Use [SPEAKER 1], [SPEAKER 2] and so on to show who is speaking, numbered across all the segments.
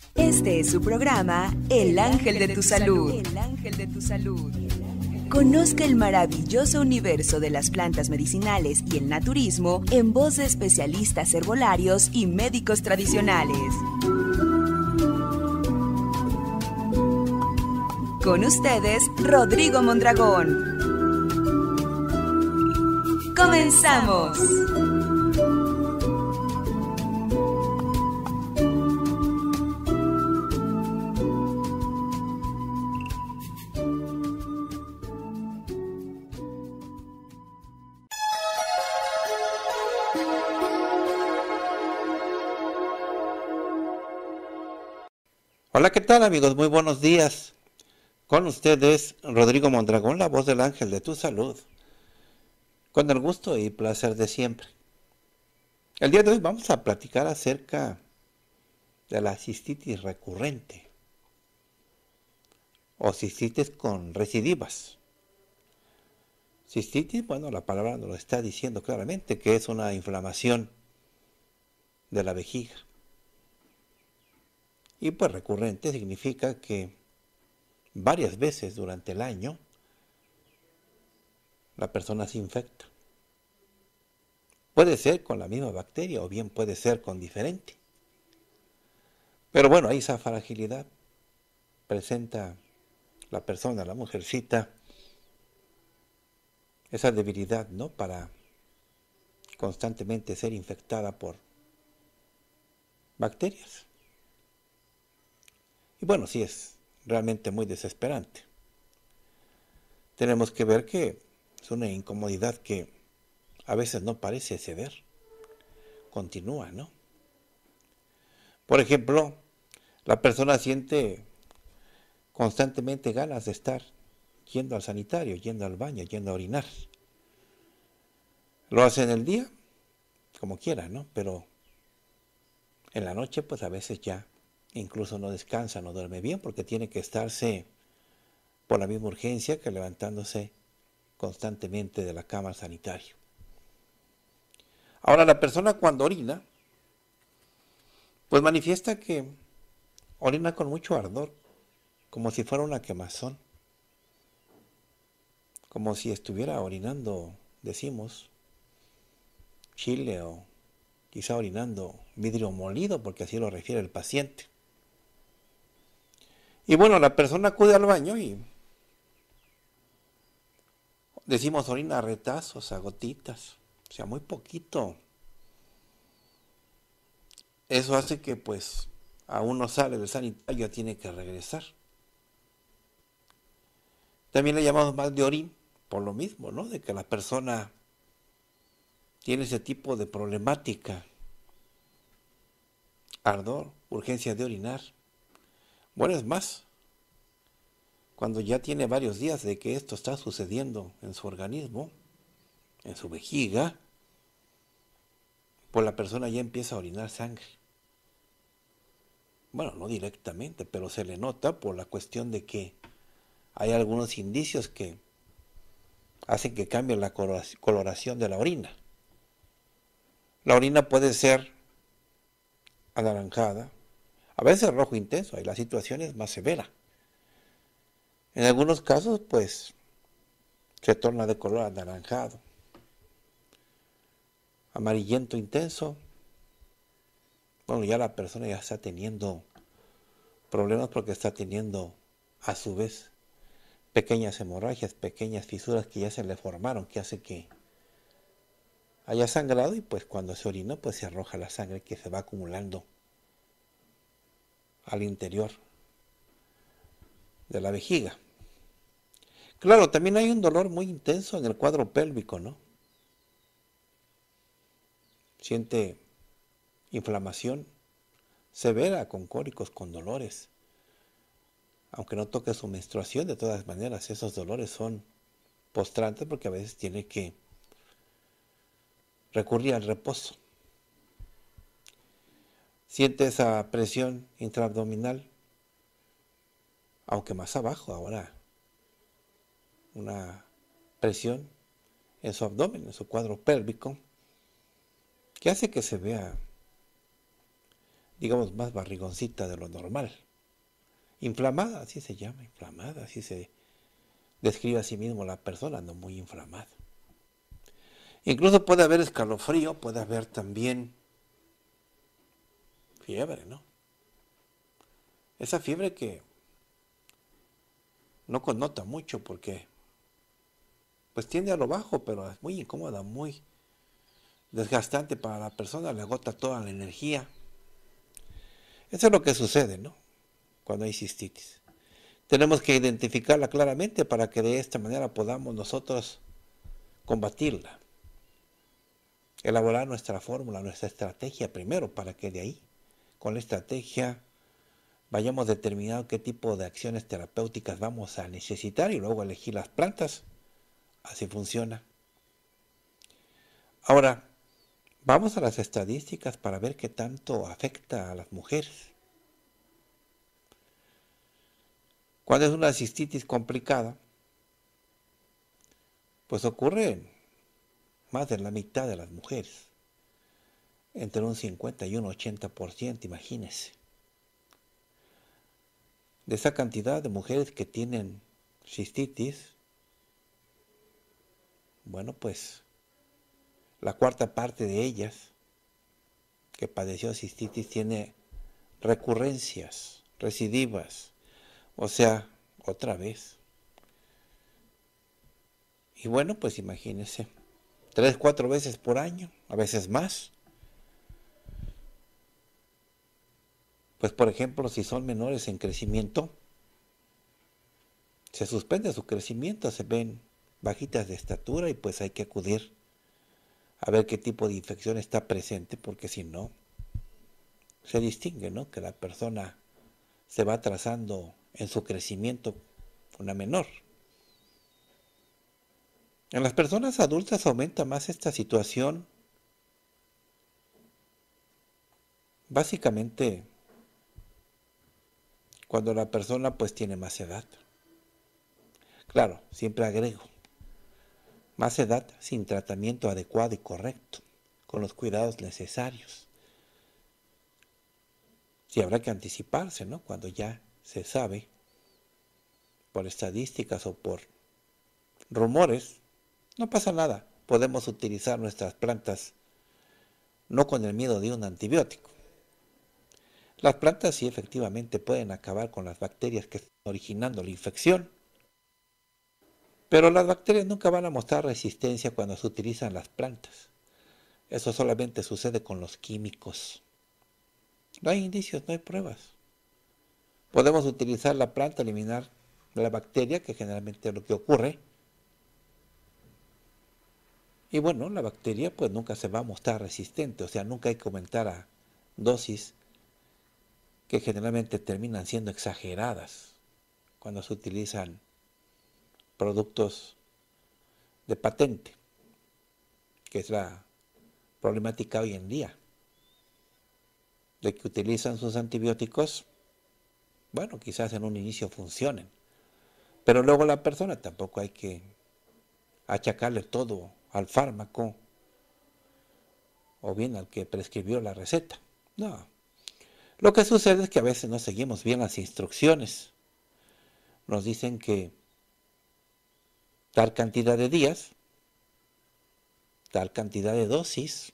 [SPEAKER 1] Este es su programa, El Ángel de tu Salud. El Ángel de tu Salud. Conozca el maravilloso universo de las plantas medicinales y el naturismo en voz de especialistas herbolarios y médicos tradicionales. Con ustedes, Rodrigo Mondragón. ¡Comenzamos!
[SPEAKER 2] Hola, ¿qué tal, amigos? Muy buenos días. Con ustedes, Rodrigo Mondragón, la voz del ángel de tu salud. Con el gusto y placer de siempre. El día de hoy vamos a platicar acerca de la cistitis recurrente o cistitis con recidivas. Cistitis, bueno, la palabra nos lo está diciendo claramente, que es una inflamación de la vejiga. Y pues recurrente significa que varias veces durante el año la persona se infecta. Puede ser con la misma bacteria o bien puede ser con diferente. Pero bueno, ahí esa fragilidad presenta la persona, la mujercita, esa debilidad, ¿no? Para constantemente ser infectada por bacterias. Y bueno, sí es realmente muy desesperante. Tenemos que ver que es una incomodidad que a veces no parece ceder, continúa, ¿no? Por ejemplo, la persona siente constantemente ganas de estar yendo al sanitario, yendo al baño, yendo a orinar. Lo hace en el día, como quiera, ¿no? Pero en la noche, pues a veces ya incluso no descansa, no duerme bien, porque tiene que estarse por la misma urgencia que levantándose constantemente de la cama al sanitario. Ahora, la persona cuando orina, pues manifiesta que orina con mucho ardor, como si fuera una quemazón, como si estuviera orinando, decimos, chile o quizá orinando vidrio molido, porque así lo refiere el paciente. Y bueno, la persona acude al baño y decimos orina a retazos, a gotitas, o sea, muy poquito. Eso hace que pues a uno sale del sanitario, tiene que regresar. También le llamamos mal de orín, por lo mismo, ¿no? De que la persona tiene ese tipo de problemática, ardor, urgencia de orinar. Bueno, es más, cuando ya tiene varios días de que esto está sucediendo en su organismo, en su vejiga, pues la persona ya empieza a orinar sangre. Bueno, no directamente, pero se le nota por la cuestión de que hay algunos indicios que hacen que cambie la coloración de la orina. La orina puede ser anaranjada, a veces rojo intenso, y la situación es más severa. En algunos casos, pues, se torna de color anaranjado, amarillento intenso. Bueno, ya la persona ya está teniendo problemas porque está teniendo, a su vez, pequeñas hemorragias, pequeñas fisuras que ya se le formaron, que hace que haya sangrado y pues cuando se orina, pues se arroja la sangre que se va acumulando al interior de la vejiga. Claro, también hay un dolor muy intenso en el cuadro pélvico, ¿no? Siente inflamación severa con cólicos, con dolores. Aunque no toque su menstruación, de todas maneras, esos dolores son postrantes porque a veces tiene que recurrir al reposo. Siente esa presión intraabdominal, aunque más abajo ahora, una presión en su abdomen, en su cuadro pélvico, que hace que se vea digamos, más barrigoncita de lo normal. Inflamada, así se llama, inflamada, así se describe a sí mismo la persona, no muy inflamada. Incluso puede haber escalofrío, puede haber también fiebre, ¿no? Esa fiebre que no connota mucho porque pues tiende a lo bajo, pero es muy incómoda, muy desgastante para la persona, le agota toda la energía. Eso es lo que sucede, ¿no? Cuando hay cistitis. Tenemos que identificarla claramente para que de esta manera podamos nosotros combatirla. Elaborar nuestra fórmula, nuestra estrategia primero, para que de ahí, con la estrategia, vayamos determinando qué tipo de acciones terapéuticas vamos a necesitar y luego elegir las plantas. Así funciona. Ahora, vamos a las estadísticas para ver qué tanto afecta a las mujeres. Cuando es una cistitis complicada, pues ocurre en más de la mitad de las mujeres, entre un 50 y un 80%, imagínense. De esa cantidad de mujeres que tienen cistitis, bueno, pues la cuarta parte de ellas que padeció cistitis tiene recurrencias, recidivas, o sea, otra vez. Y bueno, pues imagínense, 3, 4 veces por año, a veces más. Pues por ejemplo, si son menores en crecimiento, se suspende su crecimiento, se ven bajitas de estatura y pues hay que acudir a ver qué tipo de infección está presente, porque si no, se distingue, ¿no? Que la persona se va atrasando en su crecimiento, una menor. En las personas adultas aumenta más esta situación, básicamente cuando la persona pues tiene más edad. Claro, siempre agrego, más edad sin tratamiento adecuado y correcto, con los cuidados necesarios. Sí habrá que anticiparse, ¿no? Cuando ya se sabe, por estadísticas o por rumores, no pasa nada. Podemos utilizar nuestras plantas no con el miedo de un antibiótico. Las plantas sí efectivamente pueden acabar con las bacterias que están originando la infección, pero las bacterias nunca van a mostrar resistencia cuando se utilizan las plantas. Eso solamente sucede con los químicos. No hay indicios, no hay pruebas. Podemos utilizar la planta, eliminar la bacteria, que generalmente es lo que ocurre. Y bueno, la bacteria pues nunca se va a mostrar resistente, o sea, nunca hay que aumentar a dosis que generalmente terminan siendo exageradas cuando se utilizan productos de patente, que es la problemática hoy en día, de que utilizan sus antibióticos, bueno, quizás en un inicio funcionen, pero luego la persona tampoco hay que achacarle todo al fármaco o bien al que prescribió la receta. No. Lo que sucede es que a veces no seguimos bien las instrucciones. Nos dicen que tal cantidad de días, tal cantidad de dosis,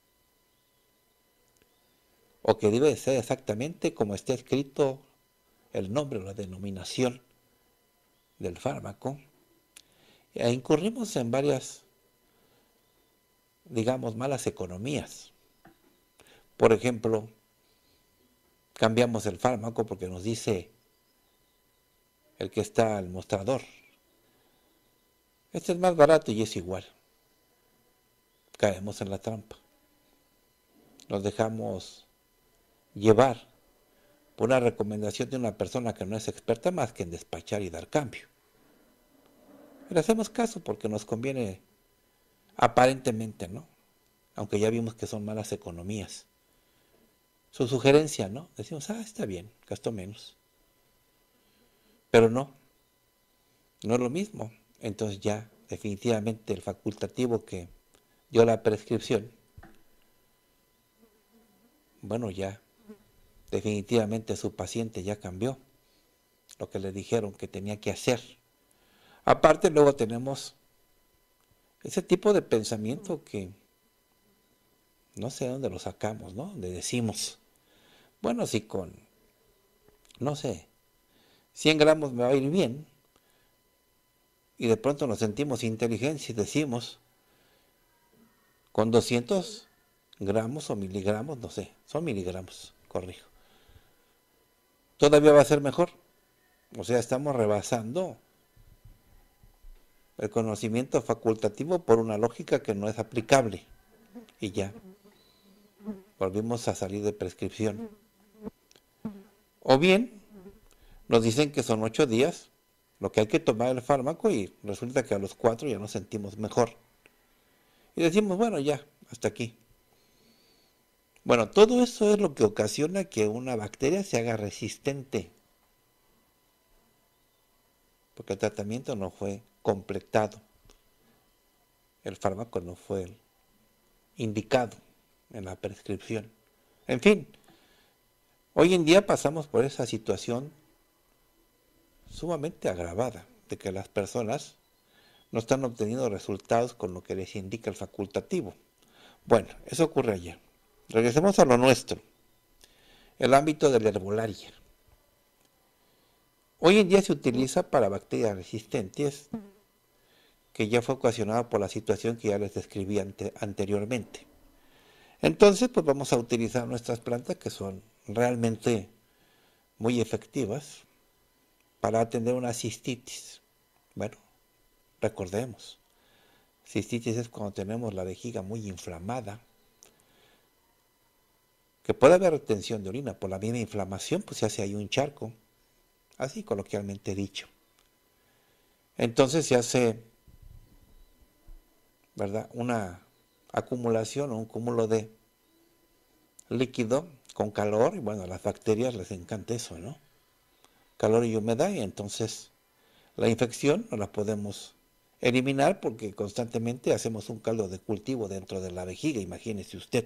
[SPEAKER 2] o que debe ser exactamente como está escrito el nombre o la denominación del fármaco. E incurrimos en varias, digamos, malas economías. Por ejemplo, cambiamos el fármaco porque nos dice el que está al mostrador: este es más barato y es igual. Caemos en la trampa. Nos dejamos llevar por una recomendación de una persona que no es experta más que en despachar y dar cambio. Le hacemos caso porque nos conviene aparentemente, ¿no? Aunque ya vimos que son malas economías. Su sugerencia, ¿no? Decimos, está bien, gastó menos. Pero no es lo mismo. Entonces ya definitivamente el facultativo que dio la prescripción, bueno, ya definitivamente su paciente ya cambió lo que le dijeron que tenía que hacer. Aparte, luego tenemos ese tipo de pensamiento que no sé de dónde lo sacamos, ¿no? Le decimos, bueno, si con, no sé, 100 gramos me va a ir bien, y de pronto nos sentimos inteligentes y decimos, con 200 gramos o miligramos, no sé, son miligramos, corrijo, todavía va a ser mejor. O sea, estamos rebasando el conocimiento facultativo por una lógica que no es aplicable. Y ya, volvimos a salir de prescripción. O bien, nos dicen que son 8 días lo que hay que tomar el fármaco y resulta que a los 4 ya nos sentimos mejor. Y decimos, bueno, ya, hasta aquí. Bueno, todo eso es lo que ocasiona que una bacteria se haga resistente. Porque el tratamiento no fue completado. El fármaco no fue indicado en la prescripción. En fin, hoy en día pasamos por esa situación sumamente agravada de que las personas no están obteniendo resultados con lo que les indica el facultativo. Bueno, eso ocurre ayer. Regresemos a lo nuestro, el ámbito de la herbolaria. Hoy en día se utiliza para bacterias resistentes, que ya fue ocasionada por la situación que ya les describí anteriormente. Entonces, pues vamos a utilizar nuestras plantas que son realmente muy efectivas para atender una cistitis. Bueno, recordemos, cistitis es cuando tenemos la vejiga muy inflamada, que puede haber retención de orina por la misma inflamación, pues se hace ahí un charco, así coloquialmente dicho. Entonces se hace, ¿verdad?, una acumulación o un cúmulo de líquido con calor, y bueno, a las bacterias les encanta eso, ¿no? Calor y humedad, y entonces la infección no la podemos eliminar porque constantemente hacemos un caldo de cultivo dentro de la vejiga, imagínese usted.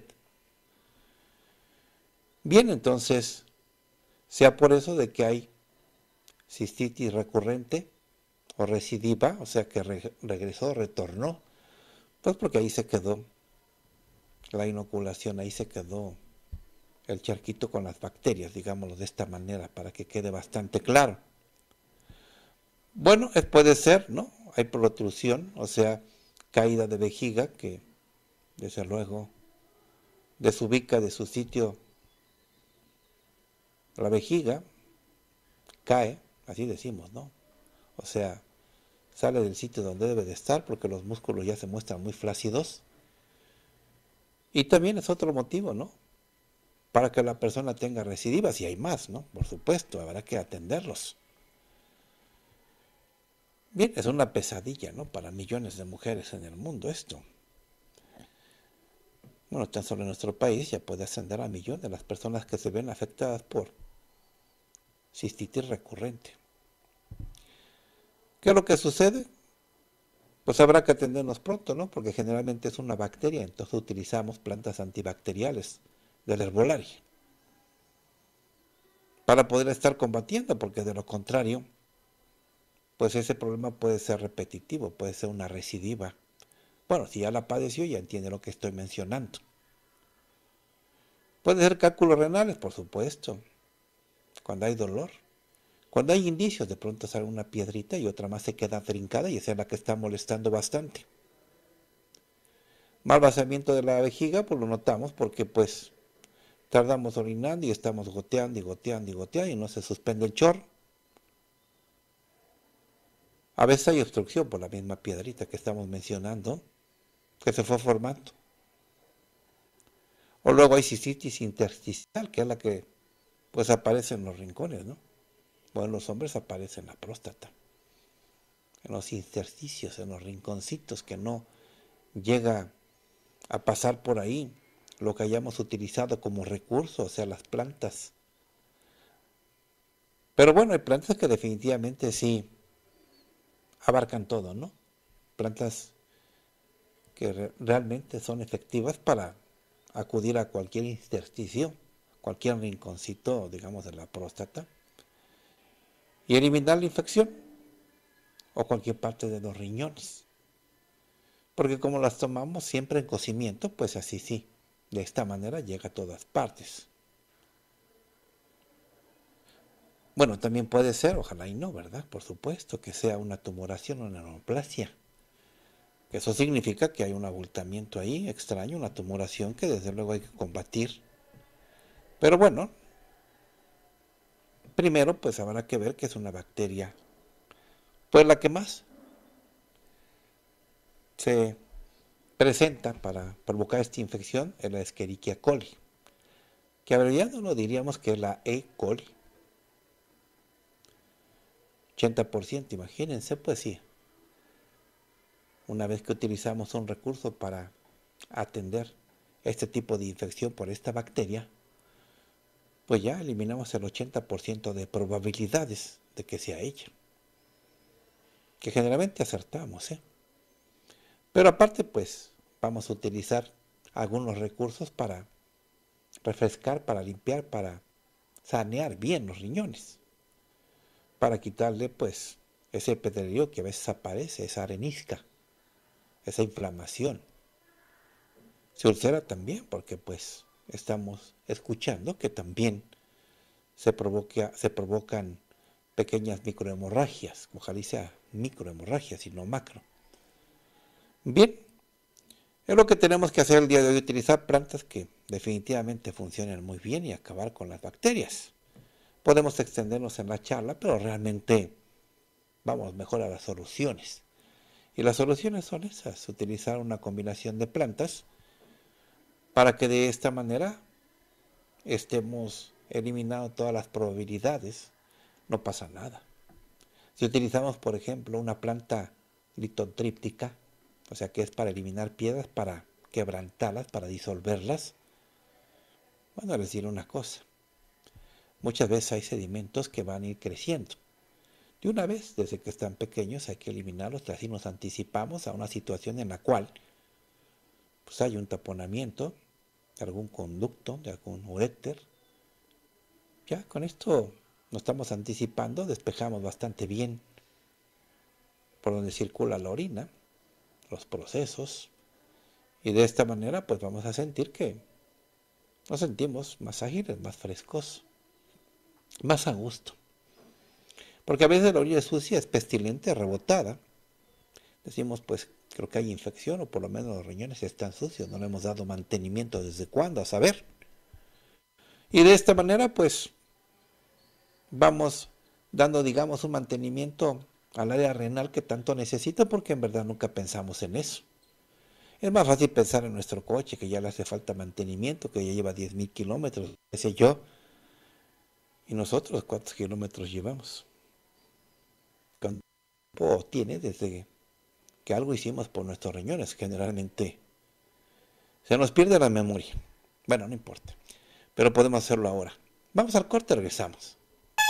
[SPEAKER 2] Bien, entonces, sea por eso de que hay cistitis recurrente o recidiva, o sea que regresó, retornó, pues porque ahí se quedó la inoculación, ahí se quedó el charquito con las bacterias, digámoslo de esta manera, para que quede bastante claro. Bueno, puede ser, ¿no? Hay protrusión, o sea, caída de vejiga que, desde luego, desubica de su sitio la vejiga, cae, así decimos, ¿no? O sea, sale del sitio donde debe de estar porque los músculos ya se muestran muy flácidos. Y también es otro motivo, ¿no? Para que la persona tenga recidivas, y hay más, ¿no? Por supuesto, habrá que atenderlos. Bien, es una pesadilla, ¿no? Para millones de mujeres en el mundo esto. Bueno, tan solo en nuestro país ya puede ascender a millones las personas que se ven afectadas por cistitis recurrente. ¿Qué es lo que sucede? Pues habrá que atendernos pronto, ¿no? Porque generalmente es una bacteria, entonces utilizamos plantas antibacteriales del herbolaria para poder estar combatiendo, porque de lo contrario, pues ese problema puede ser repetitivo, puede ser una recidiva. Bueno, si ya la padeció, ya entiende lo que estoy mencionando. Puede ser cálculos renales, por supuesto, cuando hay dolor. Cuando hay indicios, de pronto sale una piedrita y otra más se queda trincada y esa es la que está molestando bastante. Mal vaciamiento de la vejiga, pues lo notamos porque pues tardamos orinando y estamos goteando y goteando y goteando y no se suspende el chorro. A veces hay obstrucción por la misma piedrita que estamos mencionando, que se fue formando. O luego hay cistitis intersticial, que es la que pues aparece en los rincones, ¿no? Bueno, en los hombres aparece en la próstata, en los intersticios, en los rinconcitos, que no llega a pasar por ahí lo que hayamos utilizado como recurso, o sea, las plantas. Pero bueno, hay plantas que definitivamente sí abarcan todo, ¿no? Plantas que realmente son efectivas para acudir a cualquier intersticio, cualquier rinconcito, digamos, de la próstata, y eliminar la infección o cualquier parte de los riñones. Porque como las tomamos siempre en cocimiento, pues así sí, de esta manera llega a todas partes. Bueno, también puede ser, ojalá y no, ¿verdad? Por supuesto, que sea una tumoración o una neoplasia. Eso significa que hay un abultamiento ahí extraño, una tumoración que desde luego hay que combatir. Pero bueno, primero pues habrá que ver que es una bacteria, pues la que más se presenta para provocar esta infección es la Escherichia coli, que abreviado lo diríamos que es la E. coli. 80%, imagínense, pues sí. Una vez que utilizamos un recurso para atender este tipo de infección por esta bacteria, pues ya eliminamos el 80% de probabilidades de que sea ella. Que generalmente acertamos, ¿eh? Pero aparte, pues, vamos a utilizar algunos recursos para refrescar, para limpiar, para sanear bien los riñones. Para quitarle, pues, ese pedrerío que a veces aparece, esa arenisca, esa inflamación. Se ulcera también porque, pues, estamos escuchando que también se provocan pequeñas microhemorragias, ojalá sea microhemorragias y no macro. Bien, es lo que tenemos que hacer el día de hoy, utilizar plantas que definitivamente funcionen muy bien y acabar con las bacterias. Podemos extendernos en la charla, pero realmente vamos mejor a las soluciones. Y las soluciones son esas, utilizar una combinación de plantas para que de esta manera estemos eliminando todas las probabilidades, no pasa nada. Si utilizamos, por ejemplo, una planta litotríptica, o sea que es para eliminar piedras, para quebrantarlas, para disolverlas, bueno, les diré una cosa, muchas veces hay sedimentos que van a ir creciendo. De una vez, desde que están pequeños, hay que eliminarlos, así nos anticipamos a una situación en la cual pues hay un taponamiento de algún conducto, de algún uréter. Ya con esto nos estamos anticipando, despejamos bastante bien por donde circula la orina, los procesos, y de esta manera pues vamos a sentir que nos sentimos más ágiles, más frescos, más a gusto. Porque a veces la orina sucia es pestilente, rebotada. Decimos pues creo que hay infección o por lo menos los riñones están sucios, no le hemos dado mantenimiento desde cuándo, a saber. Y de esta manera pues vamos dando digamos un mantenimiento al área renal que tanto necesita porque en verdad nunca pensamos en eso. Es más fácil pensar en nuestro coche que ya le hace falta mantenimiento, que ya lleva 10.000 kilómetros, qué sé yo. ¿Y nosotros cuántos kilómetros llevamos? ¿Cuánto tiempo tiene desde que algo hicimos por nuestros riñones? Generalmente se nos pierde la memoria. Bueno, no importa, pero podemos hacerlo ahora. Vamos al corte, regresamos.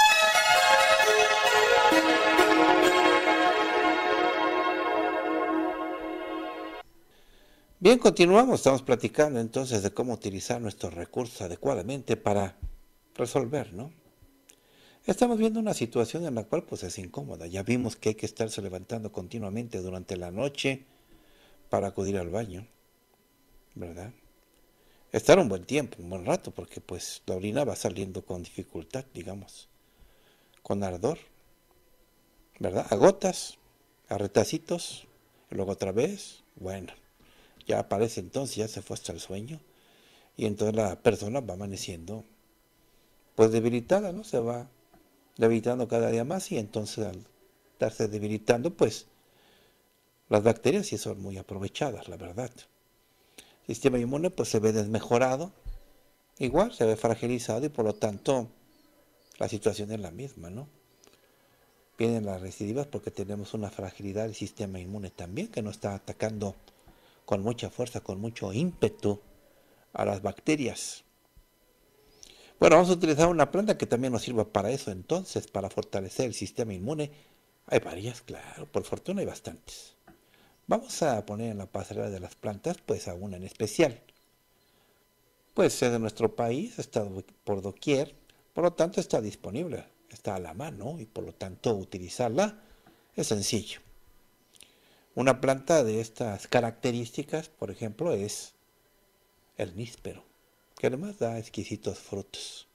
[SPEAKER 2] Bien, continuamos, estamos platicando entonces de cómo utilizar nuestros recursos adecuadamente para resolver, ¿no? Estamos viendo una situación en la cual pues es incómoda. Ya vimos que hay que estarse levantando continuamente durante la noche para acudir al baño, ¿verdad? Estar un buen tiempo, un buen rato, porque pues la orina va saliendo con dificultad, digamos, con ardor, ¿verdad? A gotas, a retacitos, y luego otra vez, bueno, ya aparece entonces, ya se fue hasta el sueño, y entonces la persona va amaneciendo, pues debilitada, ¿no? Se va debilitando cada día más, y entonces al estarse debilitando, pues las bacterias sí son muy aprovechadas, la verdad. El sistema inmune pues se ve desmejorado, igual se ve fragilizado y por lo tanto la situación es la misma, ¿no? Vienen las recidivas porque tenemos una fragilidad del sistema inmune también que nos está atacando con mucha fuerza, con mucho ímpetu a las bacterias. Bueno, vamos a utilizar una planta que también nos sirva para eso entonces, para fortalecer el sistema inmune. Hay varias, claro, por fortuna hay bastantes. Vamos a poner en la pasarela de las plantas pues a una en especial. pues es de nuestro país, está por doquier, por lo tanto está disponible, está a la mano y por lo tanto utilizarla es sencillo. Una planta de estas características, por ejemplo, es el níspero, que además da exquisitos frutos.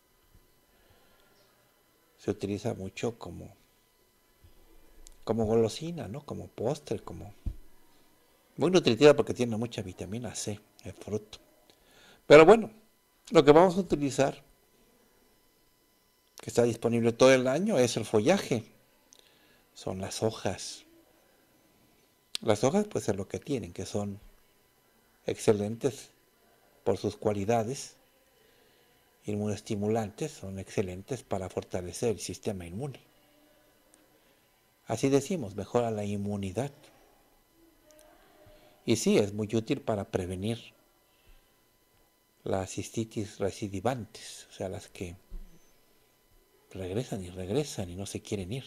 [SPEAKER 2] Se utiliza mucho como golosina, ¿no? Como postre, como muy nutritiva porque tiene mucha vitamina C, el fruto. Pero bueno, lo que vamos a utilizar, que está disponible todo el año, es el follaje. Son las hojas. Las hojas pues es lo que tienen, que son excelentes por sus cualidades inmunoestimulantes, son excelentes para fortalecer el sistema inmune. Así decimos, mejora la inmunidad. Y sí, es muy útil para prevenir las cistitis recidivantes, o sea, las que regresan y no se quieren ir.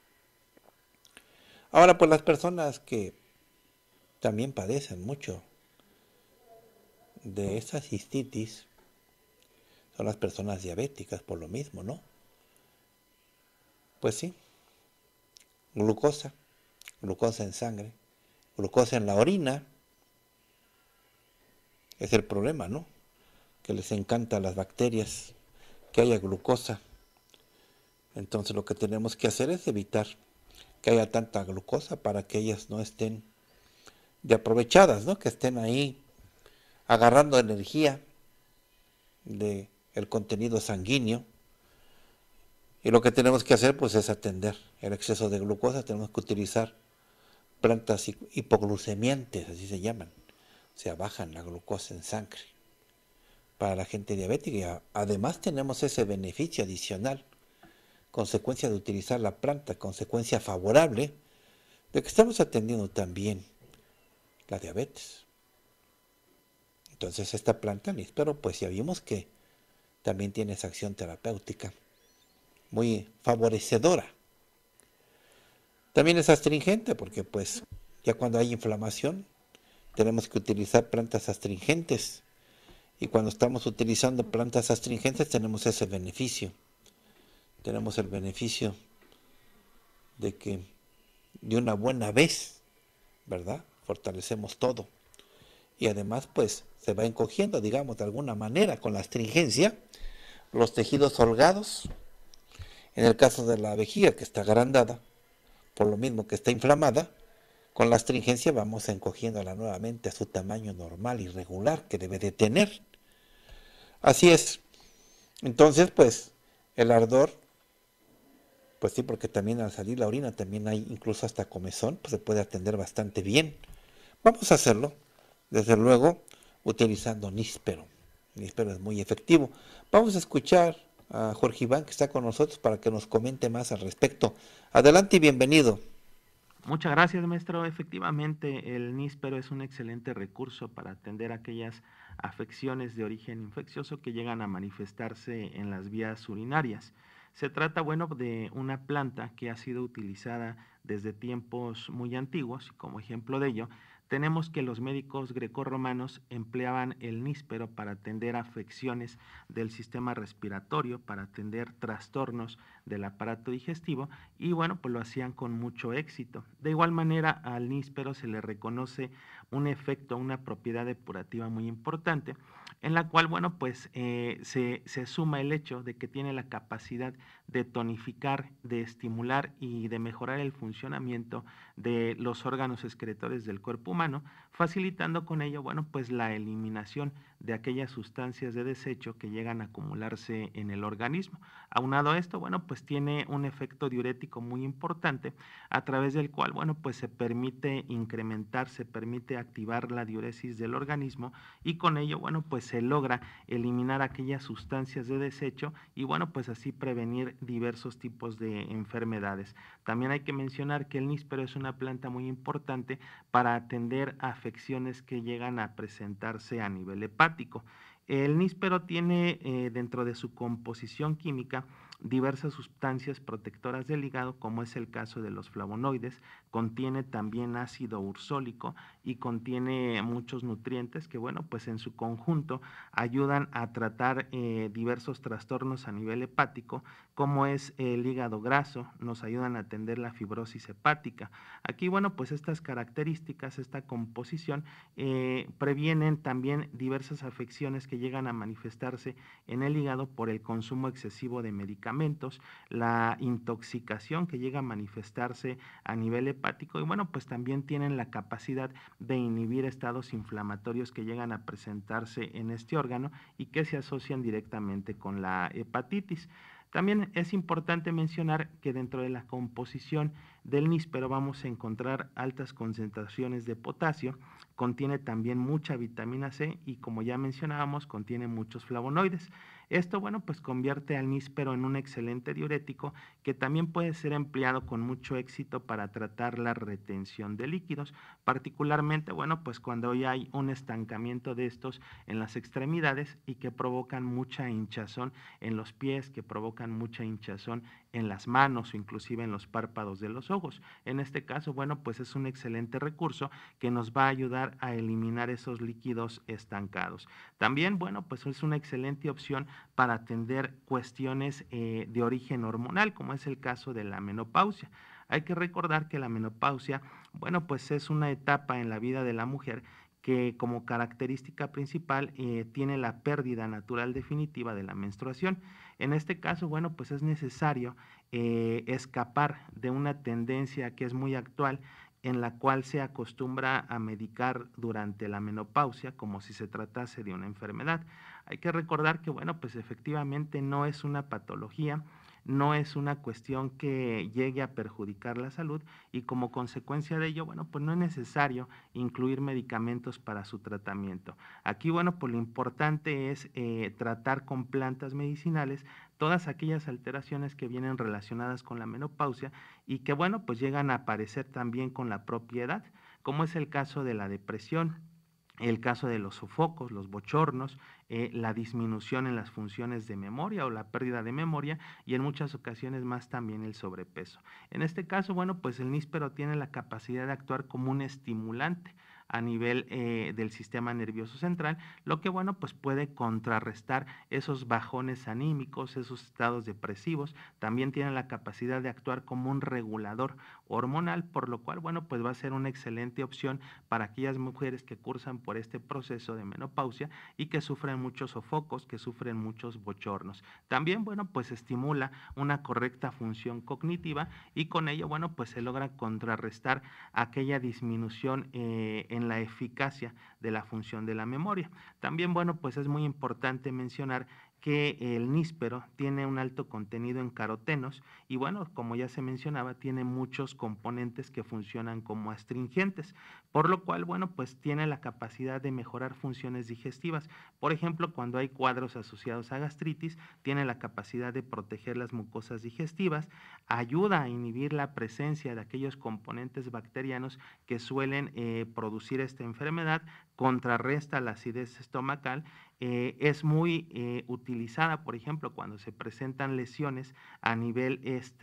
[SPEAKER 2] Ahora, pues las personas que también padecen mucho de esta cistitis son las personas diabéticas, por lo mismo, ¿no? Pues sí, glucosa en sangre, glucosa en la orina, es el problema, ¿no? Que les encanta a las bacterias que haya glucosa. Entonces lo que tenemos que hacer es evitar que haya tanta glucosa para que ellas no estén de aprovechadas, ¿no? Que estén ahí agarrando energía del contenido sanguíneo. Y lo que tenemos que hacer pues es atender el exceso de glucosa. Tenemos que utilizar plantas hipoglucemiantes, así se llaman. O sea, bajan la glucosa en sangre para la gente diabética. Y además tenemos ese beneficio adicional, consecuencia de utilizar la planta, consecuencia favorable de que estamos atendiendo también la diabetes. Entonces esta planta, níspero, pues ya vimos que también tiene esa acción terapéutica muy favorecedora. También es astringente porque pues ya cuando hay inflamación tenemos que utilizar plantas astringentes, y cuando estamos utilizando plantas astringentes tenemos ese beneficio. Tenemos el beneficio de que de una buena vez, ¿verdad? Fortalecemos todo. Y además pues se va encogiendo, digamos, de alguna manera con la astringencia los tejidos holgados. En el caso de la vejiga, que está agrandada, por lo mismo que está inflamada, con la astringencia vamos encogiéndola nuevamente a su tamaño normal y regular que debe de tener. Así es. Entonces, pues, el ardor, pues sí, porque también al salir la orina también hay incluso hasta comezón, pues se puede atender bastante bien. Vamos a hacerlo, desde luego, utilizando níspero. Níspero es muy efectivo. Vamos a escuchar a Jorge Iván, que está con nosotros, para que nos comente más al respecto. Adelante y bienvenido.
[SPEAKER 3] Muchas gracias, maestro. Efectivamente, el níspero es un excelente recurso para atender aquellas afecciones de origen infeccioso que llegan a manifestarse en las vías urinarias. Se trata, bueno, de una planta que ha sido utilizada desde tiempos muy antiguos. Como ejemplo de ello, tenemos que los médicos grecorromanos empleaban el níspero para atender afecciones del sistema respiratorio, para atender trastornos del aparato digestivo, y bueno, pues lo hacían con mucho éxito. De igual manera, al níspero se le reconoce un efecto, una propiedad depurativa muy importante, en la cual, bueno, pues se suma el hecho de que tiene la capacidad de tonificar, de estimular y de mejorar el funcionamiento de los órganos excretores del cuerpo humano, facilitando con ello, bueno, pues la eliminación de aquellas sustancias de desecho que llegan a acumularse en el organismo. Aunado a esto, bueno, pues tiene un efecto diurético muy importante, a través del cual, bueno, pues se permite incrementar, se permite activar la diuresis del organismo, y con ello, bueno, pues se logra eliminar aquellas sustancias de desecho y, bueno, pues así prevenir diversos tipos de enfermedades. También hay que mencionar que el níspero es una planta muy importante para atender afecciones que llegan a presentarse a nivel hepático. El níspero tiene dentro de su composición química diversas sustancias protectoras del hígado, como es el caso de los flavonoides. Contiene también ácido ursólico, y contiene muchos nutrientes que, bueno, pues en su conjunto ayudan a tratar diversos trastornos a nivel hepático, como es el hígado graso, nos ayudan a atender la fibrosis hepática. Aquí, bueno, pues estas características, esta composición, previenen también diversas afecciones que llegan a manifestarse en el hígado por el consumo excesivo de medicamentos, la intoxicación que llega a manifestarse a nivel hepático y, bueno, pues también tienen la capacidad de inhibir estados inflamatorios que llegan a presentarse en este órgano y que se asocian directamente con la hepatitis. También es importante mencionar que dentro de la composición del níspero vamos a encontrar altas concentraciones de potasio, contiene también mucha vitamina C y, como ya mencionábamos, contiene muchos flavonoides. Esto, bueno, pues convierte al níspero en un excelente diurético que también puede ser empleado con mucho éxito para tratar la retención de líquidos, particularmente, bueno, pues cuando ya hay un estancamiento de estos en las extremidades y que provocan mucha hinchazón en los pies, que provocan mucha hinchazón en las manos o inclusive en los párpados de los ojos. En este caso, bueno, pues es un excelente recurso que nos va a ayudar a eliminar esos líquidos estancados. También, bueno, pues es una excelente opción para atender cuestiones de origen hormonal, como es el caso de la menopausia. Hay que recordar que la menopausia, bueno, pues es una etapa en la vida de la mujer que como característica principal tiene la pérdida natural definitiva de la menstruación. En este caso, bueno, pues es necesario escapar de una tendencia que es muy actual en la cual se acostumbra a medicar durante la menopausia como si se tratase de una enfermedad. Hay que recordar que, bueno, pues efectivamente no es una patología, no es una cuestión que llegue a perjudicar la salud y como consecuencia de ello, bueno, pues no es necesario incluir medicamentos para su tratamiento. Aquí, bueno, pues lo importante es tratar con plantas medicinales todas aquellas alteraciones que vienen relacionadas con la menopausia y que, bueno, pues llegan a aparecer también con la propia edad, como es el caso de la depresión, el caso de los sofocos, los bochornos, la disminución en las funciones de memoria o la pérdida de memoria y en muchas ocasiones más también el sobrepeso. En este caso, bueno, pues el níspero tiene la capacidad de actuar como un estimulante a nivel del sistema nervioso central, lo que, bueno, pues puede contrarrestar esos bajones anímicos, esos estados depresivos. También tiene la capacidad de actuar como un regulador hormonal, por lo cual, bueno, pues va a ser una excelente opción para aquellas mujeres que cursan por este proceso de menopausia y que sufren muchos sofocos, que sufren muchos bochornos. También, bueno, pues estimula una correcta función cognitiva y con ello, bueno, pues se logra contrarrestar aquella disminución en la eficacia de la función de la memoria. También, bueno, pues es muy importante mencionar que el níspero tiene un alto contenido en carotenos y, bueno, como ya se mencionaba, tiene muchos componentes que funcionan como astringentes, por lo cual, bueno, pues tiene la capacidad de mejorar funciones digestivas. Por ejemplo, cuando hay cuadros asociados a gastritis, tiene la capacidad de proteger las mucosas digestivas, ayuda a inhibir la presencia de aquellos componentes bacterianos que suelen producir esta enfermedad, contrarresta la acidez estomacal, es muy utilizada, por ejemplo, cuando se presentan lesiones a nivel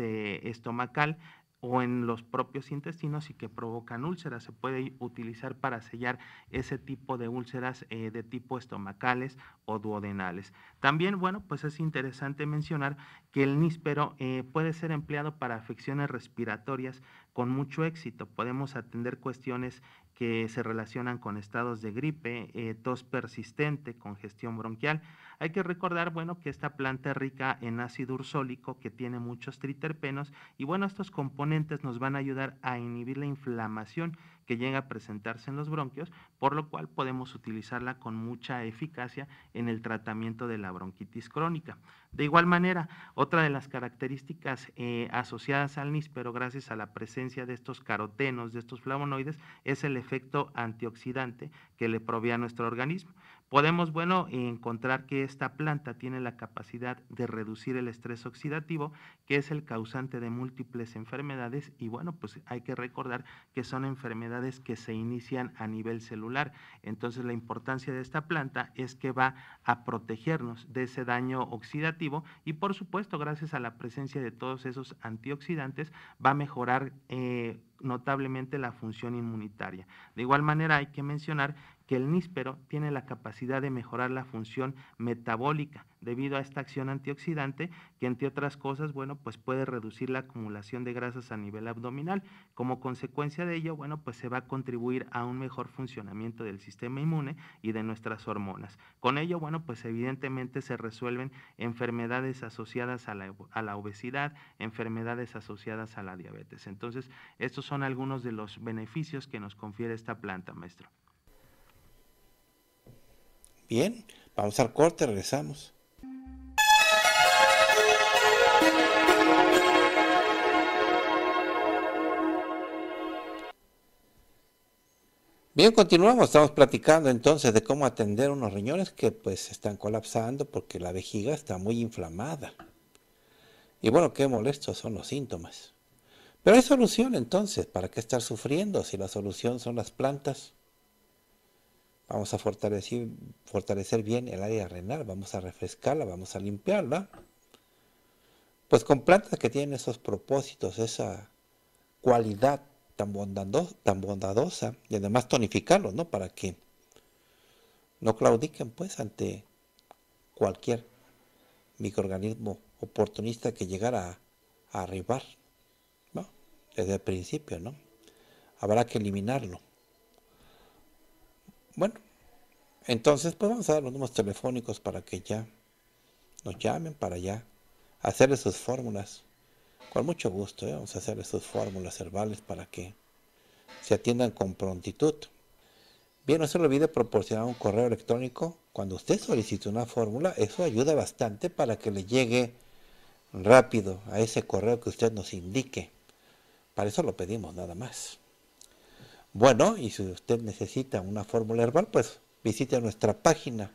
[SPEAKER 3] estomacal o en los propios intestinos y que provocan úlceras. Se puede utilizar para sellar ese tipo de úlceras de tipo estomacales o duodenales. También, bueno, pues es interesante mencionar que el níspero puede ser empleado para afecciones respiratorias con mucho éxito. Podemos atender cuestiones que se relacionan con estados de gripe, tos persistente, congestión bronquial. Hay que recordar, bueno, que esta planta es rica en ácido ursólico que tiene muchos triterpenos y, bueno, estos componentes nos van a ayudar a inhibir la inflamación que llega a presentarse en los bronquios, por lo cual podemos utilizarla con mucha eficacia en el tratamiento de la bronquitis crónica. De igual manera, otra de las características asociadas al níspero, gracias a la presencia de estos carotenos, de estos flavonoides, es el efecto antioxidante que le provee a nuestro organismo. Podemos, bueno, encontrar que esta planta tiene la capacidad de reducir el estrés oxidativo, que es el causante de múltiples enfermedades y, bueno, pues hay que recordar que son enfermedades que se inician a nivel celular. Entonces, la importancia de esta planta es que va a protegernos de ese daño oxidativo y, por supuesto, gracias a la presencia de todos esos antioxidantes, va a mejorar notablemente la función inmunitaria. De igual manera hay que mencionar que el níspero tiene la capacidad de mejorar la función metabólica debido a esta acción antioxidante que, entre otras cosas, bueno, pues puede reducir la acumulación de grasas a nivel abdominal. Como consecuencia de ello, bueno, pues se va a contribuir a un mejor funcionamiento del sistema inmune y de nuestras hormonas. Con ello, bueno, pues evidentemente se resuelven enfermedades asociadas a la obesidad, enfermedades asociadas a la diabetes. Entonces, estos son algunos de los beneficios que nos confiere esta planta, maestro.
[SPEAKER 2] Bien, vamos al corte, regresamos. Bien, continuamos, estamos platicando entonces de cómo atender unos riñones que pues están colapsando porque la vejiga está muy inflamada. Y bueno, qué molestos son los síntomas. Pero hay solución entonces, ¿para qué estar sufriendo si la solución son las plantas? Vamos a fortalecer bien el área renal, vamos a refrescarla, vamos a limpiarla. Pues con plantas que tienen esos propósitos, esa cualidad tan bondadosa, y además tonificarlos, ¿no? Para que no claudiquen pues ante cualquier microorganismo oportunista que llegara a arribar, ¿no? Desde el principio, ¿no? Habrá que eliminarlo. Bueno, entonces pues vamos a dar los números telefónicos para que ya nos llamen para ya hacerles sus fórmulas. Con mucho gusto, vamos a hacerles sus fórmulas herbales para que se atiendan con prontitud. Bien, no se le olvide proporcionar un correo electrónico. Cuando usted solicite una fórmula, eso ayuda bastante para que le llegue rápido a ese correo que usted nos indique. Para eso lo pedimos nada más. Bueno, y si usted necesita una fórmula herbal, pues visite nuestra página.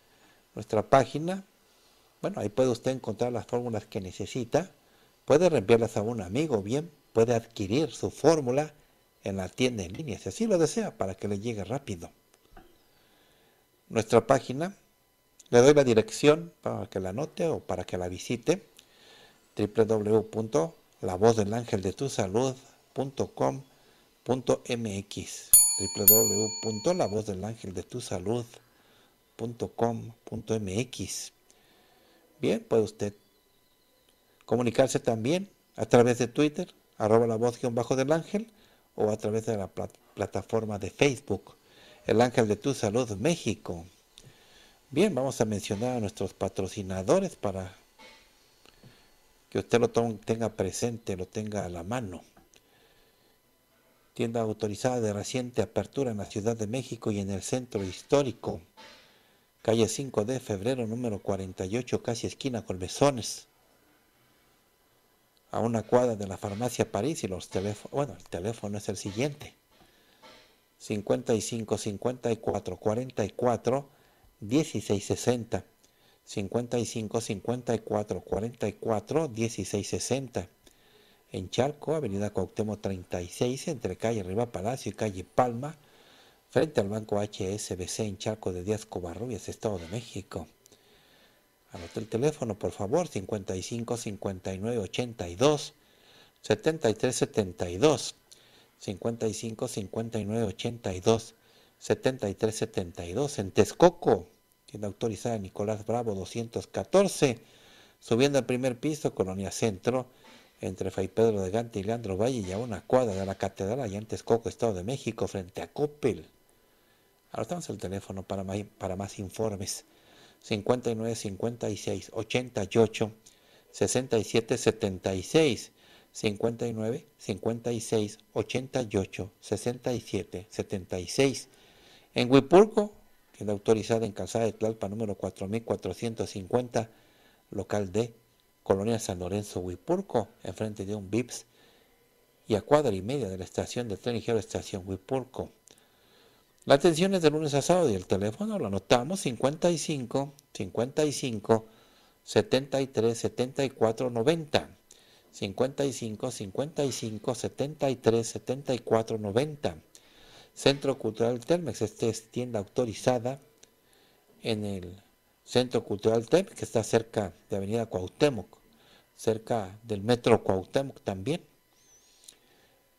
[SPEAKER 2] Bueno, ahí puede usted encontrar las fórmulas que necesita. Puede reenviarlas a un amigo, bien, puede adquirir su fórmula en la tienda en línea, si así lo desea, para que le llegue rápido. Nuestra página, le doy la dirección para que la anote o para que la visite: www.lavozdelangeldetusalud.com.mx www.lavozdelangeldetusalud.com.mx. Bien, puede usted comunicarse también a través de Twitter, @lavoz_del-ángel, o a través de la plataforma de Facebook, El Ángel de tu Salud México. Bien, vamos a mencionar a nuestros patrocinadores para que usted lo tenga presente, lo tenga a la mano. Tienda autorizada de reciente apertura en la Ciudad de México y en el Centro Histórico, calle 5 de febrero, número 48, casi esquina con Mesones, a una cuadra de la Farmacia París. Y los teléfonos, bueno, el teléfono es el siguiente: 55 54 44 16 60, 55 54 44 16 60. En Chalco, avenida Cuauhtémoc 36, entre calle Riva Palacio y calle Palma, frente al banco HSBC en Chalco de Díaz Covarrubias, Estado de México. Anote el teléfono, por favor: 55 59 82 73 72, 55 59 82 73 72. En Texcoco, tienda autorizada Nicolás Bravo 214, subiendo al primer piso, Colonia Centro, entre Fray Pedro de Gante y Leandro Valle, y a una cuadra de la Catedral, allá en Texcoco, Estado de México, frente a Coppel. Ahora estamos el teléfono para más informes: 59 56 88 67 76, 59 56 88 67 76. En Huipulco, tienda autorizada en Calzada de Tlalpan, número 4450, local D, Colonia San Lorenzo, Huipulco, enfrente de un Vips y a cuadra y media de la estación de tren ligero Estación Huipulco. La atención es de lunes a sábado y el teléfono lo anotamos: 55 55 73 74 90, 55 55 73 74 90. Centro Cultural Telmex, esta es tienda autorizada en el Centro Cultural Telmex, que está cerca de Avenida Cuauhtémoc, cerca del Metro Cuauhtémoc también.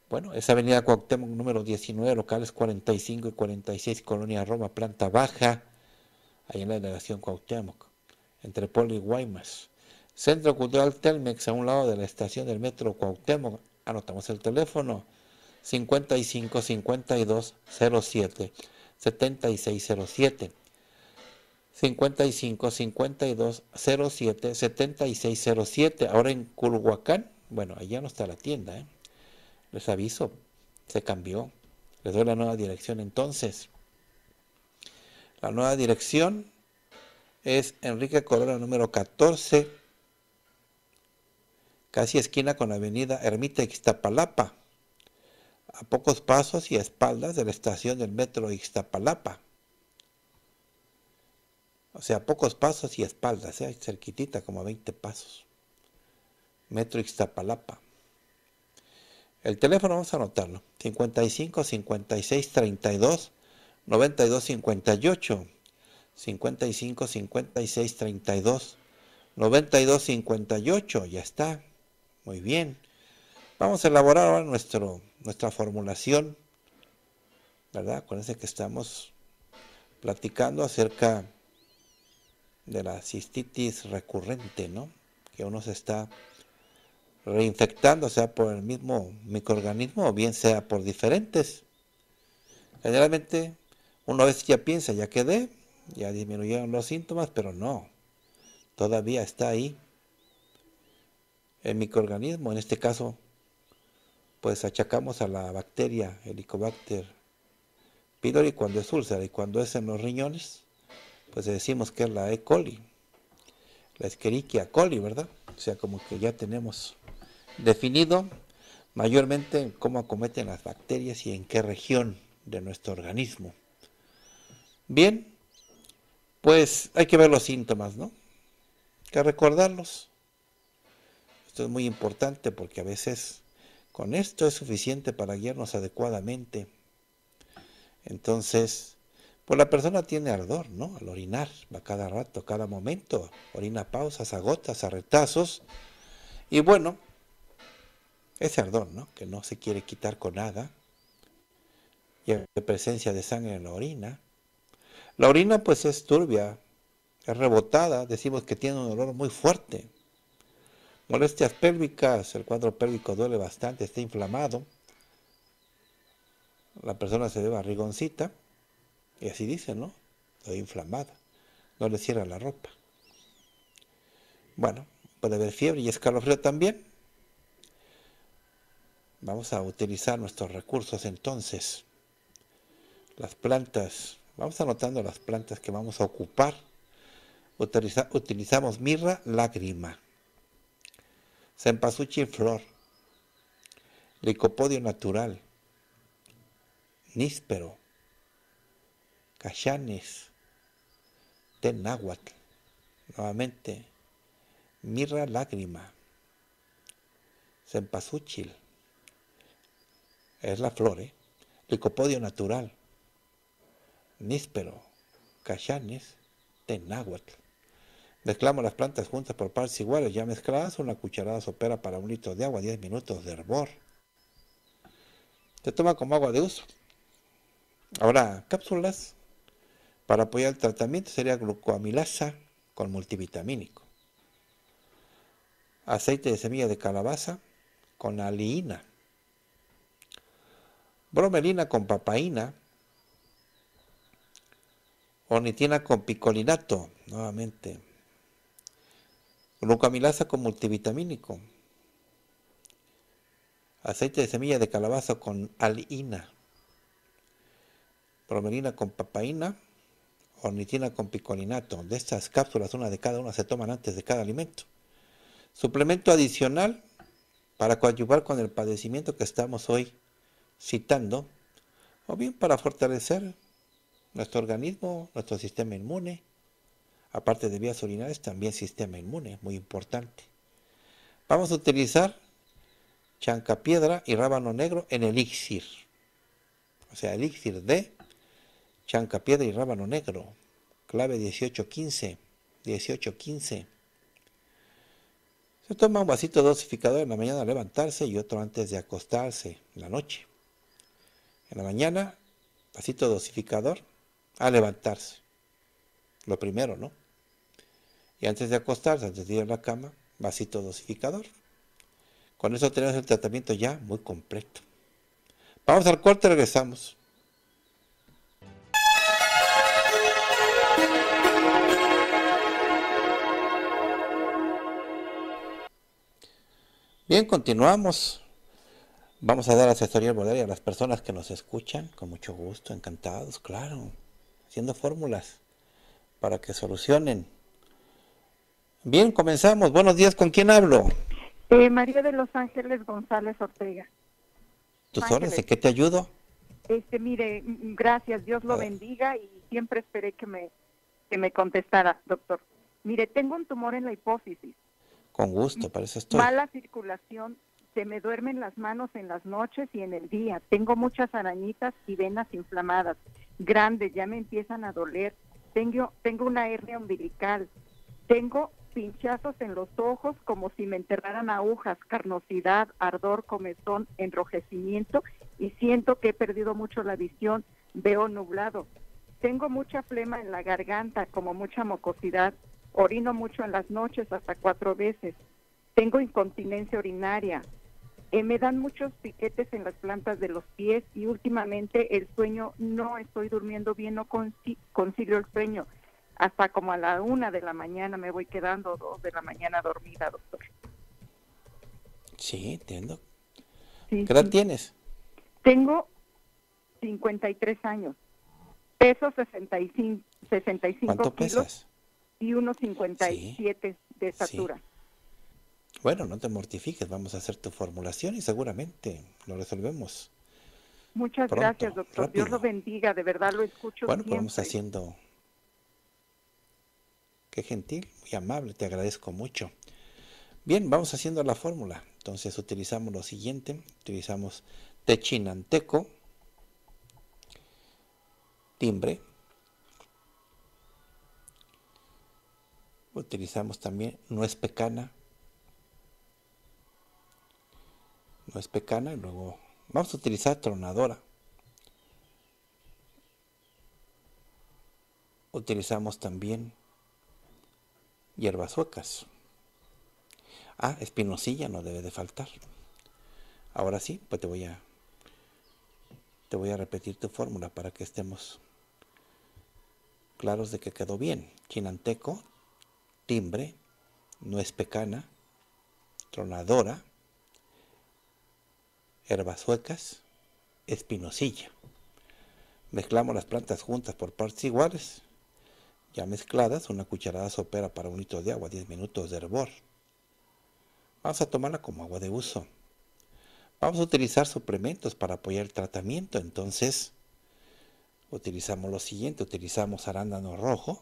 [SPEAKER 2] Bueno, es Avenida Cuauhtémoc número 19, locales 45 y 46, Colonia Roma, planta baja, ahí en la delegación Cuauhtémoc, entre Polo y Guaymas. Centro Cultural Telmex, a un lado de la estación del metro Cuauhtémoc. Anotamos el teléfono 55 52 07 7607. 55 52 07 7607. Ahora en Culhuacán, bueno, allá no está la tienda, ¿eh? Les aviso, se cambió. Les doy la nueva dirección entonces. La nueva dirección es Enrique Corona número 14, casi esquina con la avenida Ermita Ixtapalapa, a pocos pasos y a espaldas de la estación del metro Ixtapalapa. O sea, a pocos pasos y a espaldas, cerquitita, como a 20 pasos. Metro Ixtapalapa. El teléfono vamos a anotarlo, 55 56 32 92 58, 55 56 32 92 58, ya está, muy bien. Vamos a elaborar ahora nuestra formulación, ¿verdad? Acuérdense que estamos platicando acerca de la cistitis recurrente, ¿no? Que uno se está reinfectando, sea por el mismo microorganismo o bien sea por diferentes. Generalmente uno a veces ya piensa, ya quedé, ya disminuyeron los síntomas, pero no, todavía está ahí el microorganismo. En este caso, pues achacamos a la bacteria Helicobacter pylori cuando es úlcera, y cuando es en los riñones, pues decimos que es la E. coli, la Escherichia coli, ¿verdad? O sea, como que ya tenemos definido mayormente cómo acometen las bacterias y en qué región de nuestro organismo. Bien, pues hay que ver los síntomas, ¿no? Hay que recordarlos. Esto es muy importante porque a veces con esto es suficiente para guiarnos adecuadamente. Entonces, pues la persona tiene ardor, ¿no? Al orinar, va cada rato, cada momento, orina a pausas, a gotas, a retazos. Y bueno, ese ardor, ¿no? Que no se quiere quitar con nada. Y hay presencia de sangre en la orina. La orina pues es turbia, es rebotada, decimos que tiene un olor muy fuerte. Molestias pélvicas, el cuadro pélvico duele bastante, está inflamado. La persona se ve barrigoncita, y así dice, ¿no? Estoy inflamada, no le cierra la ropa. Bueno, puede haber fiebre y escalofrío también. Vamos a utilizar nuestros recursos entonces. Las plantas, vamos anotando las plantas que vamos a ocupar. Utilizamos mirra lágrima, cempasúchil flor, licopodio natural, níspero, cachanes, té náhuatl, nuevamente, mirra lágrima, cempasúchil, es la flor, licopodio natural, níspero, cachanes, té náhuatl. Mezclamos las plantas juntas por partes iguales, ya mezcladas, una cucharada sopera para 1 litro de agua, 10 minutos de hervor. Se toma como agua de uso. Ahora, cápsulas para apoyar el tratamiento sería glucoamilasa con multivitamínico. Aceite de semilla de calabaza con aliina. Bromelina con papaína. Ornitina con picolinato, nuevamente. Glucoamilasa con multivitamínico. Aceite de semilla de calabaza con aliina. Bromelina con papaína. Ornitina con picolinato. De estas cápsulas, una de cada una se toman antes de cada alimento. Suplemento adicional para coadyuvar con el padecimiento que estamos hoy citando, o bien para fortalecer nuestro organismo, nuestro sistema inmune, aparte de vías urinarias, también sistema inmune, muy importante. Vamos a utilizar chancapiedra y rábano negro en elixir, o sea, elixir de chancapiedra y rábano negro, clave 1815, 1815. Se toma un vasito dosificador en la mañana al levantarse y otro antes de acostarse en la noche. En la mañana, vasito dosificador al levantarse. Lo primero, ¿no? Y antes de acostarse, antes de ir a la cama, vasito dosificador. Con eso tenemos el tratamiento ya muy completo. Vamos al corte y regresamos. Bien, continuamos. Vamos a dar asesoría herbolaria a las personas que nos escuchan, con mucho gusto, encantados, claro, haciendo fórmulas para que solucionen. Bien, comenzamos. Buenos días, ¿con quién hablo?
[SPEAKER 4] María de Los Ángeles González Ortega.
[SPEAKER 2] ¿Tus órdenes? ¿En qué te ayudo?
[SPEAKER 4] Mire, gracias, Dios lo bendiga y siempre esperé que me contestara, doctor. Mire, tengo un tumor en la hipófisis.
[SPEAKER 2] Con gusto, para eso estoy.
[SPEAKER 4] Mala circulación, se me duermen las manos en las noches y en el día. Tengo muchas arañitas y venas inflamadas, grandes, ya me empiezan a doler. Tengo una hernia umbilical. Tengo pinchazos en los ojos como si me enterraran agujas, carnosidad, ardor, comezón, enrojecimiento y siento que he perdido mucho la visión, veo nublado. Tengo mucha flema en la garganta, como mucha mucosidad. Orino mucho en las noches, hasta 4 veces. Tengo incontinencia urinaria. Me dan muchos piquetes en las plantas de los pies y últimamente el sueño, no estoy durmiendo bien, no concilio el sueño. Hasta como a la 1 de la mañana me voy quedando, 2 de la mañana dormida, doctor.
[SPEAKER 2] Sí, entiendo.
[SPEAKER 4] Sí,
[SPEAKER 2] ¿Qué edad tienes?
[SPEAKER 4] Tengo 53 años. Peso 65
[SPEAKER 2] ¿Cuánto
[SPEAKER 4] kilos.
[SPEAKER 2] pesas?
[SPEAKER 4] Y 1,57 de estatura.
[SPEAKER 2] Sí. Bueno, no te mortifiques, vamos a hacer tu formulación y seguramente lo resolvemos.
[SPEAKER 4] Muchas
[SPEAKER 2] pronto,
[SPEAKER 4] gracias, doctor.
[SPEAKER 2] rápido.
[SPEAKER 4] Dios lo bendiga, de verdad lo escucho
[SPEAKER 2] Bueno, pues
[SPEAKER 4] siempre.
[SPEAKER 2] vamos haciendo... Qué gentil, muy amable, te agradezco mucho. Bien, vamos haciendo la fórmula. Entonces utilizamos lo siguiente, utilizamos té chinanteco, timbre, utilizamos también nuez pecana y luego vamos a utilizar tronadora. Utilizamos también hierbas suecas. Espinosilla no debe de faltar. Ahora sí, pues te voy a repetir tu fórmula para que estemos claros de que quedó bien. Chinanteco, timbre, nuez pecana, tronadora, hierbas suecas, espinosilla. Mezclamos las plantas juntas por partes iguales. Ya mezcladas, una cucharada sopera para 1 litro de agua, 10 minutos de hervor. Vamos a tomarla como agua de uso. Vamos a utilizar suplementos para apoyar el tratamiento. Entonces, utilizamos lo siguiente. Utilizamos arándano rojo.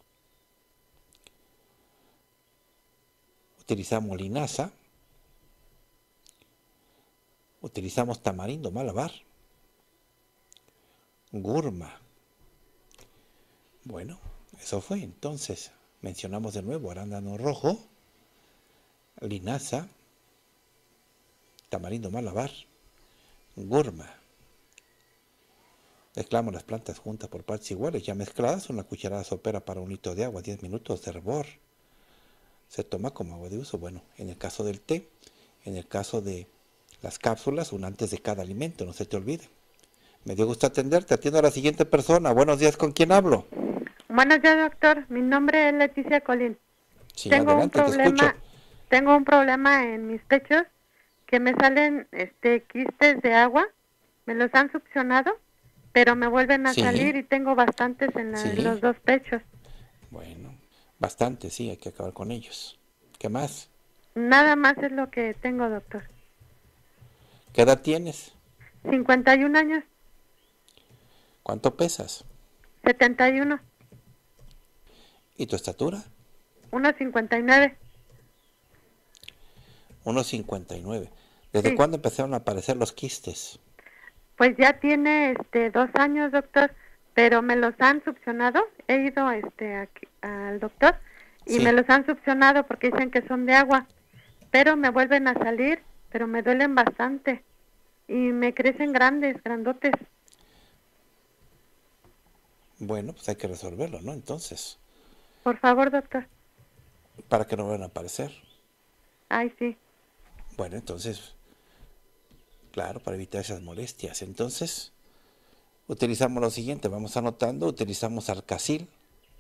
[SPEAKER 2] Utilizamos linaza. Utilizamos tamarindo malabar. Gurma. Bueno, eso fue. Entonces, mencionamos de nuevo arándano rojo, linaza, tamarindo malabar, gurma. Mezclamos las plantas juntas por partes iguales, ya mezcladas, una cucharada sopera para 1 litro de agua, 10 minutos de hervor. Se toma como agua de uso. Bueno, en el caso del té, en el caso de las cápsulas, una antes de cada alimento, no se te olvide. Me dio gusto atenderte. Atiendo a la siguiente persona. Buenos días, ¿con quién hablo?
[SPEAKER 5] Buenos días, doctor. Mi nombre es Leticia Colín.
[SPEAKER 2] Sí,
[SPEAKER 5] tengo
[SPEAKER 2] adelante, te escucho.
[SPEAKER 5] Tengo un problema en mis pechos, que me salen quistes de agua. Me los han succionado, pero me vuelven a salir y tengo bastantes en los 2 pechos.
[SPEAKER 2] Bueno, bastante, sí, hay que acabar con ellos. ¿Qué más?
[SPEAKER 5] Nada más es lo que tengo, doctor.
[SPEAKER 2] ¿Qué edad tienes?
[SPEAKER 5] 51 años.
[SPEAKER 2] ¿Cuánto pesas?
[SPEAKER 5] 71.
[SPEAKER 2] ¿Y tu estatura?
[SPEAKER 5] 1,59.
[SPEAKER 2] 1,59. ¿Desde cuándo empezaron a aparecer los quistes?
[SPEAKER 5] Pues ya tiene 2 años, doctor, pero me los han succionado. He ido aquí, al doctor y me los han succionado porque dicen que son de agua, pero me vuelven a salir, pero me duelen bastante y me crecen grandotes.
[SPEAKER 2] Bueno, pues hay que resolverlo, ¿no? Entonces.
[SPEAKER 5] Por favor, doctor.
[SPEAKER 2] Para que no vuelvan a aparecer.
[SPEAKER 5] Ay, sí.
[SPEAKER 2] Bueno, entonces, claro, para evitar esas molestias. Entonces, utilizamos lo siguiente, vamos anotando, utilizamos arcacil.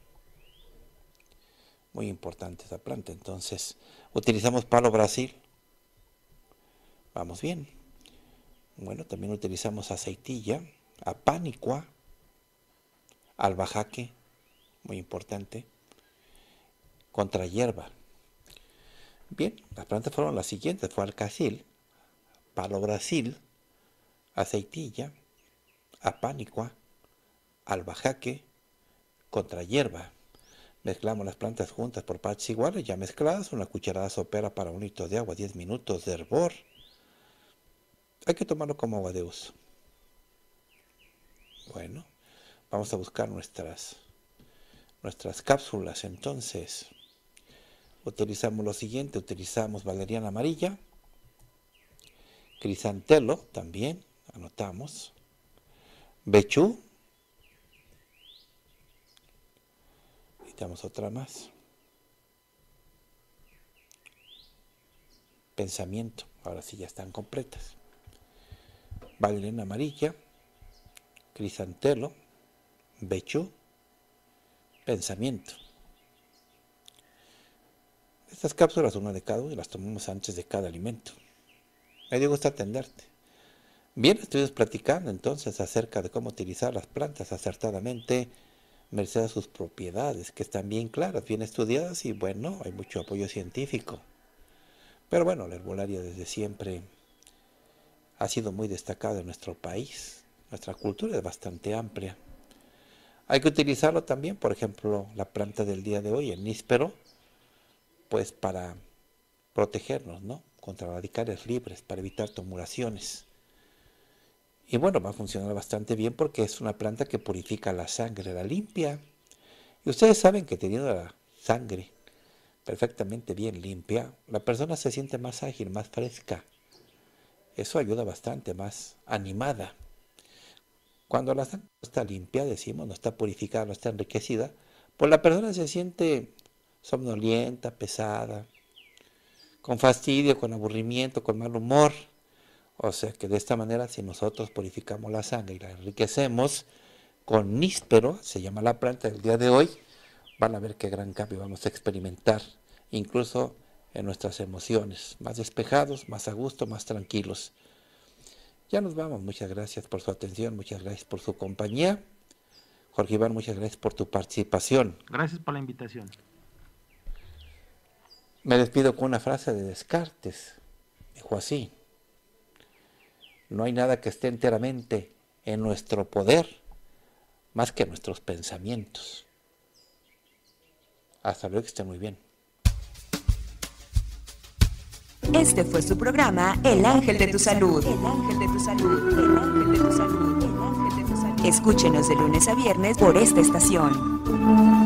[SPEAKER 2] Muy importante esa planta. Entonces, utilizamos palo Brasil. Vamos bien. Bueno, también utilizamos aceitilla, apánicua, albahaque, muy importante, contrahierba. Bien, las plantas fueron las siguientes, fue alcacil, palo Brasil, aceitilla, apánicua, albahaque, contrahierba. Mezclamos las plantas juntas por partes iguales, ya mezcladas, una cucharada sopera para 1 litro de agua, 10 minutos de hervor. Hay que tomarlo como agua de uso. Bueno, vamos a buscar nuestras cápsulas. Entonces, utilizamos lo siguiente, utilizamos valeriana amarilla, crisantelo también, anotamos, bechú, necesitamos otra más, pensamiento, ahora sí ya están completas, valeriana amarilla, crisantelo, bechú, pensamiento. Estas cápsulas, una de cada uno, y las tomamos antes de cada alimento. Me dio gusto atenderte. Bien, estuvimos platicando entonces acerca de cómo utilizar las plantas acertadamente, merced a sus propiedades, que están bien claras, bien estudiadas, y bueno, hay mucho apoyo científico. Pero bueno, la herbolaria desde siempre ha sido muy destacada en nuestro país. Nuestra cultura es bastante amplia. Hay que utilizarlo también, por ejemplo, la planta del día de hoy, el níspero, pues para protegernos, ¿no? Contra radicales libres, para evitar tumulaciones. Y bueno, va a funcionar bastante bien porque es una planta que purifica la sangre, la limpia. Y ustedes saben que teniendo la sangre perfectamente bien limpia, la persona se siente más ágil, más fresca. Eso ayuda bastante, más animada. Cuando la sangre no está limpia, decimos, no está purificada, no está enriquecida, pues la persona se siente somnolienta, pesada, con fastidio, con aburrimiento, con mal humor. O sea que de esta manera, si nosotros purificamos la sangre y la enriquecemos con níspero, se llama la planta del día de hoy, van a ver qué gran cambio vamos a experimentar, incluso en nuestras emociones, más despejados, más a gusto, más tranquilos. Ya nos vamos, muchas gracias por su atención, muchas gracias por su compañía. Jorge Iván, muchas gracias por tu participación.
[SPEAKER 3] Gracias por la invitación.
[SPEAKER 2] Me despido con una frase de Descartes. Dijo así: no hay nada que esté enteramente en nuestro poder más que nuestros pensamientos. Hasta luego, que esté muy bien.
[SPEAKER 1] Este fue su programa El Ángel de tu Salud. El Ángel de tu Salud. El Ángel de tu Salud. El Ángel de tu Salud. Escúchenos de lunes a viernes por esta estación.